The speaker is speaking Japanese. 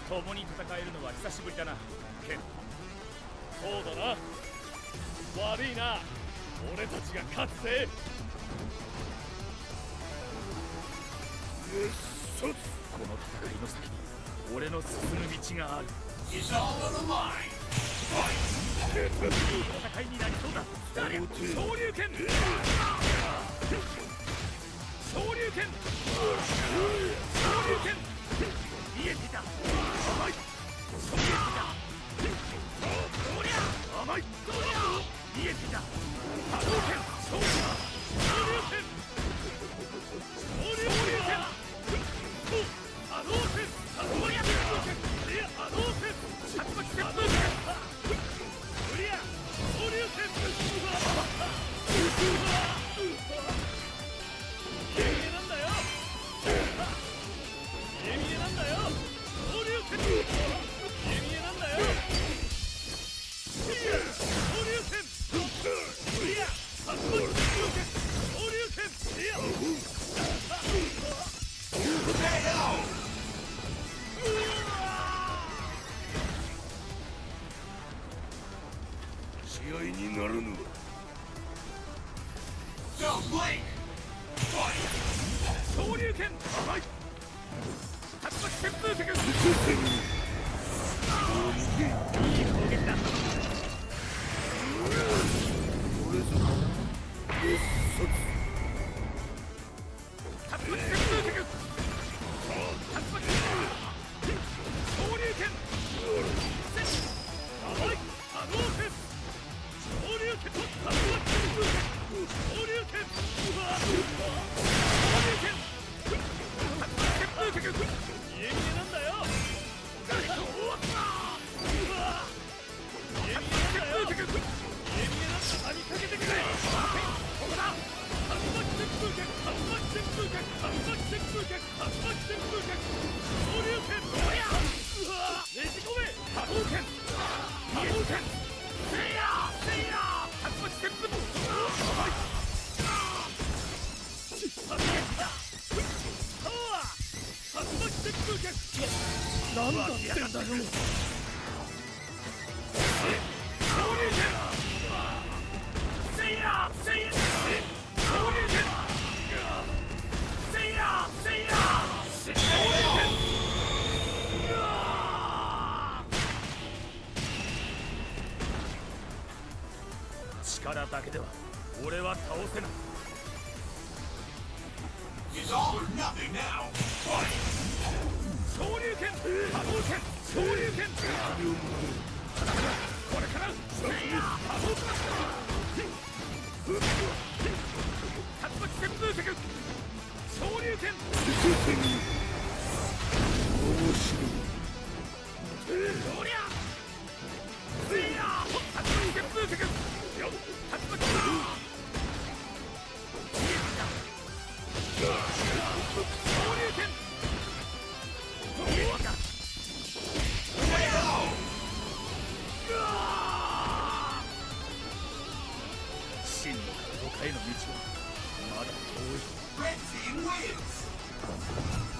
共に戦えるのは久しぶりだな、ケン。そうだな。悪いな、俺たちが勝つぜ。この戦いの先に俺の進む道がある。戦いになりそうだ。昇竜拳、昇竜拳、昇竜拳、見えていた。甘い、見えていた。おりゃ甘い、見えていた。波動拳、昇竜拳、昇竜拳、波動拳、おりゃ波動拳、竜巻旋風拳、おりゃ昇竜拳、見え見えなんだよ、見え見えなんだよ、昇竜拳、見え見えなんだよ、昇竜拳、いや竜巻旋風拳、昇竜拳、いや試合にならぬわ。 昇竜拳、甘い、竜巻旋風拳、いい攻撃だ。 これぞ必殺。 竜巻旋風拳、竜巻昇竜拳、甘い、波動拳、昇竜拳、竜巻旋風拳、昇竜拳、昇竜拳、竜巻旋風拳、見え見えなんだよ。見え見えなんだよ。見え見えなんだ。見かけてくれ。ここだ。竜巻旋風拳、竜巻旋風拳、竜巻旋風拳、竜巻旋風拳、昇竜拳、おりゃねじ込め、波動拳、波動拳、せいやせいや、竜巻旋風、甘い、竜巻旋風拳、なんだってんだよ。昇竜拳、せいやせいや、昇竜拳、せいやせいや、昇竜拳、力だけでは俺は倒せない。昇竜拳、波動拳、昇竜拳、これから波動拳、竜巻旋風拳、昇竜拳、おりゃせいや、竜巻旋風拳、よっ、竜巻、昇竜拳、真の格闘家への道はまだ遠い。